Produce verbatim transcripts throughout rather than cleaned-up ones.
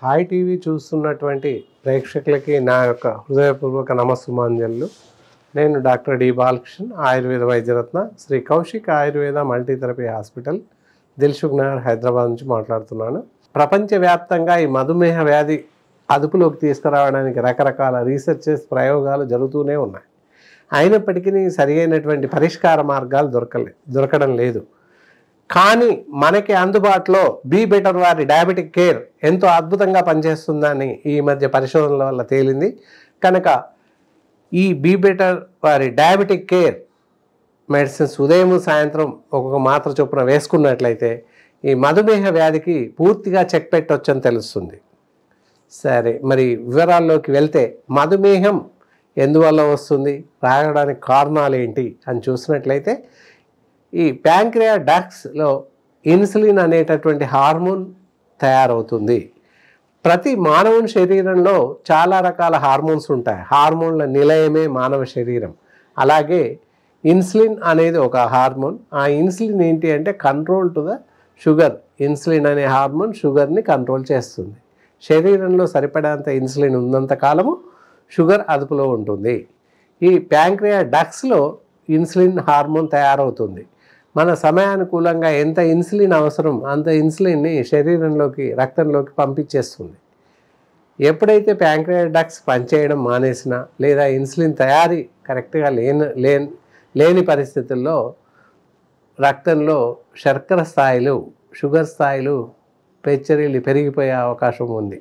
Hi TV చూస్తున్నటువంటి ప్రేక్షకులకి నా యొక్క హృదయపూర్వక నమస్సుమాంజలు. నేను doctor D Balakrishna, Ayurveda Vaidyaratna, Shri Kaushik Ayurveda multi therapy hospital, Dilsukh Nagar, Hyderabad నుంచి మాట్లాడుతున్నాను. ప్రపంచవ్యాప్తంగా ఈ మధుమేహ వ్యాధి అదుపులోకి తీసుకురావడానికి రకరకాల రీసెర్చెస్, ప్రయోగాలు జరుగుతూనే ఉన్నాయి. అయినప్పటికీ సరి అయినటువంటి పరిష్కార మార్గాలు దొరకలే దొరకడం లేదు. కానీ మనకి అందుబాటులో బీ బెటర్ వారి డయాబెటిక్ కేర్ ఎంతో అద్భుతంగా పనిచేస్తుందని ఈ మధ్య పరిశోధనల వల్ల తేలింది. కనుక ఈ బీ బెటర్ వారి డయాబెటిక్ కేర్ మెడిసిన్స్ ఉదయం సాయంత్రం ఒక్కొక్క మాత్ర చొప్పున వేసుకున్నట్లయితే ఈ మధుమేహ వ్యాధికి పూర్తిగా చెక్ పెట్టొచ్చని తెలుస్తుంది. సరే, మరి వివరాల్లోకి వెళ్తే మధుమేహం ఎందువల్ల వస్తుంది, రాగడానికి కారణాలు ఏంటి అని చూసినట్లయితే ఈ ప్యాంక్రియాడాక్స్లో ఇన్సులిన్ అనేటటువంటి హార్మోన్ తయారవుతుంది. ప్రతి మానవుని శరీరంలో చాలా రకాల హార్మోన్స్ ఉంటాయి. హార్మోన్ల నిలయమే మానవ శరీరం. అలాగే ఇన్సులిన్ అనేది ఒక హార్మోన్. ఆ ఇన్సులిన్ ఏంటి అంటే control to the sugar. Insulin అనే హార్మోన్ షుగర్ని కంట్రోల్ చేస్తుంది. శరీరంలో సరిపడేంత ఇన్సులిన్ ఉన్నంత కాలము షుగర్ అదుపులో ఉంటుంది. ఈ ప్యాంక్రియాడాక్స్లో ఇన్సులిన్ హార్మోన్ తయారవుతుంది. మన సమయానుకూలంగా ఎంత ఇన్సులిన్ అవసరం అంత ఇన్సులిన్ని శరీరంలోకి, రక్తంలోకి పంపించేస్తుంది. ఎప్పుడైతే ప్యాంక్రియాడాక్స్ పనిచేయడం మానేసినా లేదా ఇన్సులిన్ తయారీ కరెక్ట్గా లేని లేని లేని పరిస్థితుల్లో రక్తంలో శర్కర స్థాయిలు, షుగర్ స్థాయిలు పెచ్చరిల్లి పెరిగిపోయే అవకాశం ఉంది.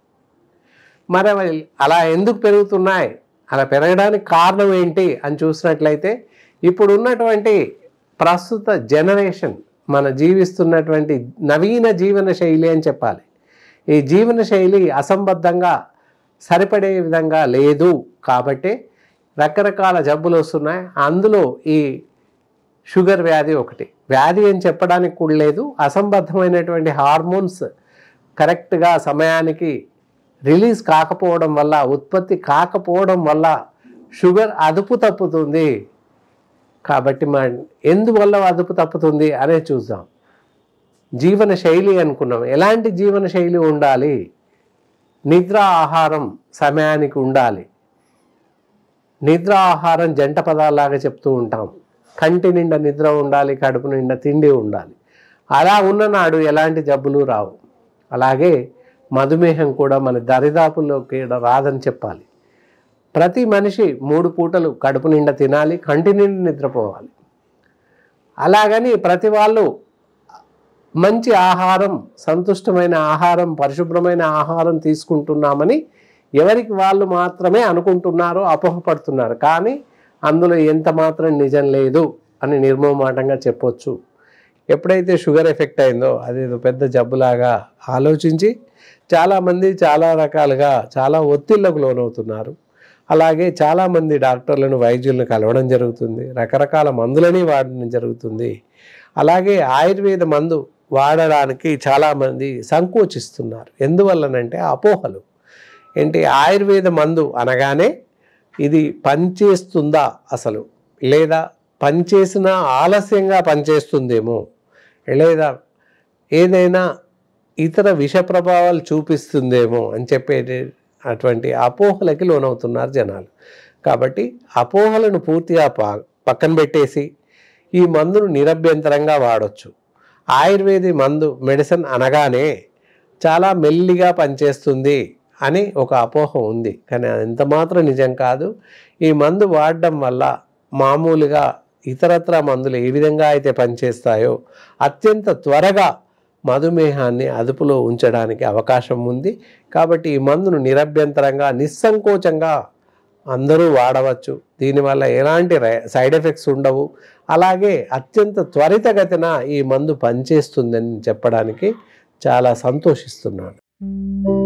మరి అలా ఎందుకు పెరుగుతున్నాయి, అలా పెరగడానికి కారణం ఏంటి అని చూసినట్లయితే ఇప్పుడు ఉన్నటువంటి ప్రస్తుత జనరేషన్, మన జీవిస్తున్నటువంటి నవీన జీవన శైలి అని చెప్పాలి. ఈ జీవన శైలి అసంబద్ధంగా సరిపడే విధంగా లేదు. కాబట్టి రకరకాల జబ్బులు వస్తున్నాయి. అందులో ఈ షుగర్ వ్యాధి ఒకటి. వ్యాధి అని చెప్పడానికి కూడా లేదు. అసంబద్ధమైనటువంటి హార్మోన్స్ కరెక్ట్గా సమయానికి రిలీజ్ కాకపోవడం వల్ల, ఉత్పత్తి కాకపోవడం వల్ల షుగర్ అదుపు తప్పుతుంది. కాబట్టి మన ఎందువల్ల అదుపు తప్పుతుంది అనే చూద్దాం. జీవన శైలి అనుకున్నాం. ఎలాంటి జీవన శైలి ఉండాలి? నిద్ర, ఆహారం సమయానికి ఉండాలి. నిద్ర, ఆహారం జంట పదాలాగా చెప్తూ ఉంటాం. కంటి నిండా నిద్ర ఉండాలి, కడుపు నిండా తిండి ఉండాలి. అలా ఉన్ననాడు ఎలాంటి జబ్బులు రావు. అలాగే మధుమేహం కూడా మన దరిదాపుల్లోకి రాదని చెప్పాలి. ప్రతి మనిషి మూడు పూటలు కడుపు నిండా తినాలి, కంటి నిండా నిద్రపోవాలి. అలాగని ప్రతి వాళ్ళు మంచి ఆహారం, సంతుష్టమైన ఆహారం, పరిశుభ్రమైన ఆహారం తీసుకుంటున్నామని ఎవరికి వాళ్ళు మాత్రమే అనుకుంటున్నారో, అపోహపడుతున్నారు. కానీ అందులో ఎంత మాత్రం నిజం లేదు అని నిర్మోహమాటంగా చెప్పొచ్చు. ఎప్పుడైతే షుగర్ ఎఫెక్ట్ అయిందో అదేదో పెద్ద జబ్బులాగా ఆలోచించి చాలామంది చాలా రకాలుగా చాలా ఒత్తిళ్లకు లోనవుతున్నారు. అలాగే చాలామంది డాక్టర్లను, వైద్యులను కలవడం జరుగుతుంది. రకరకాల మందులని వాడడం జరుగుతుంది. అలాగే ఆయుర్వేద మందు వాడడానికి చాలామంది సంకోచిస్తున్నారు. ఎందువల్లనంటే అపోహలు. ఏంటి, ఆయుర్వేద మందు అనగానే ఇది పనిచేస్తుందా అసలు, లేదా పనిచేసినా ఆలస్యంగా పనిచేస్తుందేమో, లేదా ఏదైనా ఇతర విష ప్రభావాలు చూపిస్తుందేమో అని చెప్పేది అటువంటి అపోహలకి లోనవుతున్నారు జనాలు. కాబట్టి అపోహలను పూర్తిగా పక్కన పెట్టేసి ఈ మందును నిరభ్యంతరంగా వాడచ్చు. ఆయుర్వేద మందు, మెడిసిన్ అనగానే చాలా మెల్లిగా పనిచేస్తుంది అని ఒక అపోహ ఉంది. కానీ అది ఎంత మాత్రం నిజం కాదు. ఈ మందు వాడడం వల్ల మామూలుగా ఇతరత్ర మందులు ఏ విధంగా అయితే పనిచేస్తాయో అత్యంత త్వరగా మధుమేహాన్ని అదుపులో ఉంచడానికి అవకాశం ఉంది. కాబట్టి ఈ మందును నిరభ్యంతరంగా, నిస్సంకోచంగా అందరూ వాడవచ్చు. దీనివల్ల ఎలాంటి సైడ్ ఎఫెక్ట్స్ ఉండవు. అలాగే అత్యంత త్వరితగతిన ఈ మందు పనిచేస్తుందని చెప్పడానికి చాలా సంతోషిస్తున్నాను.